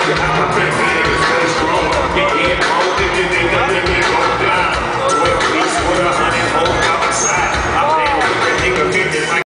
I'm a big man, it's strong. Get in,